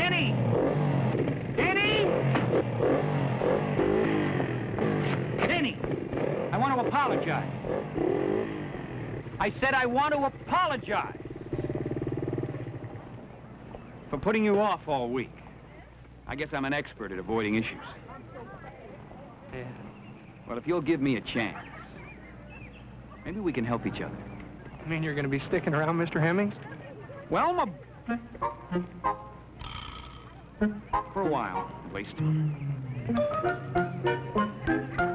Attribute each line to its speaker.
Speaker 1: Denny! Denny! Denny! I want to apologize. I said I want to apologize for putting you off all week. I guess I'm an expert at avoiding issues.
Speaker 2: Yeah.
Speaker 1: Well, if you'll give me a chance, maybe we can help each other.
Speaker 2: You mean you're going to be sticking around, Mr. Hemmings?
Speaker 1: Well, for a while, at least.